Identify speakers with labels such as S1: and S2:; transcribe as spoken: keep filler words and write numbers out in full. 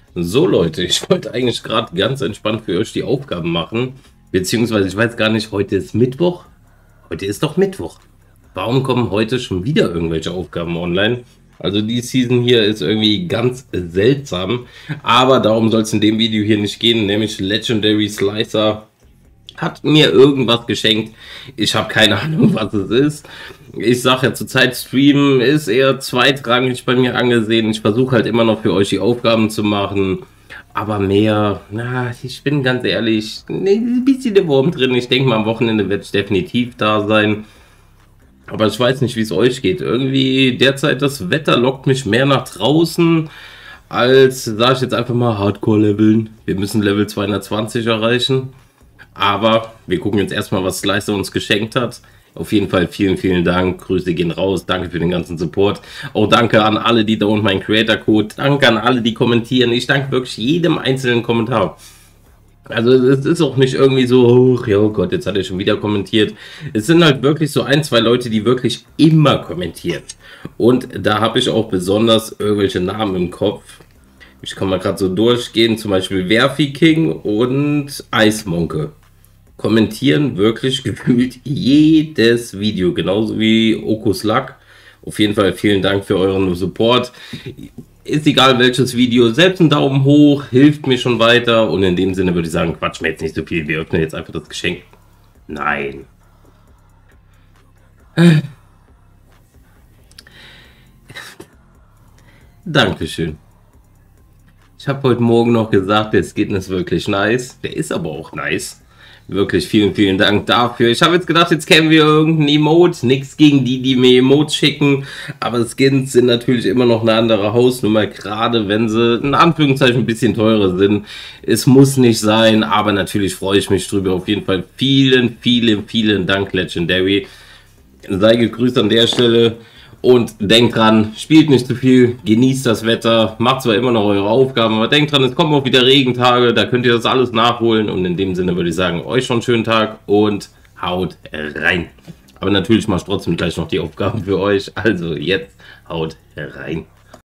S1: So Leute, ich wollte eigentlich gerade ganz entspannt für euch die Aufgaben machen, beziehungsweise ich weiß gar nicht, heute ist Mittwoch. Heute ist doch Mittwoch. Warum kommen heute schon wieder irgendwelche Aufgaben online? Also die Season hier ist irgendwie ganz seltsam, aber darum soll es in dem Video hier nicht gehen, nämlich Legendary Slicer hat mir irgendwas geschenkt. Ich habe keine Ahnung, was es ist. Ich sage ja zurzeit, Streamen ist eher zweitrangig bei mir angesehen. Ich versuche halt immer noch für euch die Aufgaben zu machen. Aber mehr, na, ich bin ganz ehrlich, ein bisschen der Wurm drin. Ich denke mal, am Wochenende wird ich definitiv da sein. Aber ich weiß nicht, wie es euch geht. Irgendwie derzeit das Wetter lockt mich mehr nach draußen, als, sage ich jetzt einfach mal, Hardcore-Leveln. Wir müssen Level zweihundertzwanzig erreichen. Aber wir gucken jetzt erstmal, was Slicer uns geschenkt hat. Auf jeden Fall vielen, vielen Dank. Grüße gehen raus. Danke für den ganzen Support. Auch danke an alle, die da unten meinen Creator-Code. Danke an alle, die kommentieren. Ich danke wirklich jedem einzelnen Kommentar. Also es ist auch nicht irgendwie so, oh, ja oh Gott, jetzt hat er schon wieder kommentiert. Es sind halt wirklich so ein, zwei Leute, die wirklich immer kommentieren. Und da habe ich auch besonders irgendwelche Namen im Kopf. Ich kann mal gerade so durchgehen, zum Beispiel Werfi King und Eismonke. Kommentieren wirklich gefühlt jedes Video, genauso wie Okuslak. Auf jeden Fall vielen Dank für euren Support. Ist egal welches Video, selbst ein Daumen hoch hilft mir schon weiter. Und in dem Sinne würde ich sagen, quatsch mir jetzt nicht so viel. Wir öffnen jetzt einfach das Geschenk. Nein. Dankeschön. Ich habe heute Morgen noch gesagt, der Skin ist wirklich nice. Der ist aber auch nice. Wirklich vielen, vielen Dank dafür. Ich habe jetzt gedacht, jetzt kennen wir irgendein Emote. Nichts gegen die, die mir Emotes schicken. Aber Skins sind natürlich immer noch eine andere Hausnummer. Gerade wenn sie in Anführungszeichen ein bisschen teurer sind. Es muss nicht sein, aber natürlich freue ich mich drüber. Auf jeden Fall vielen, vielen, vielen Dank, Legendary. Sei gegrüßt an der Stelle. Und denkt dran, spielt nicht zu viel, genießt das Wetter, macht zwar immer noch eure Aufgaben, aber denkt dran, es kommen auch wieder Regentage, da könnt ihr das alles nachholen. Und in dem Sinne würde ich sagen, euch schon einen schönen Tag und haut rein. Aber natürlich mache ich trotzdem gleich noch die Aufgaben für euch, also jetzt haut rein.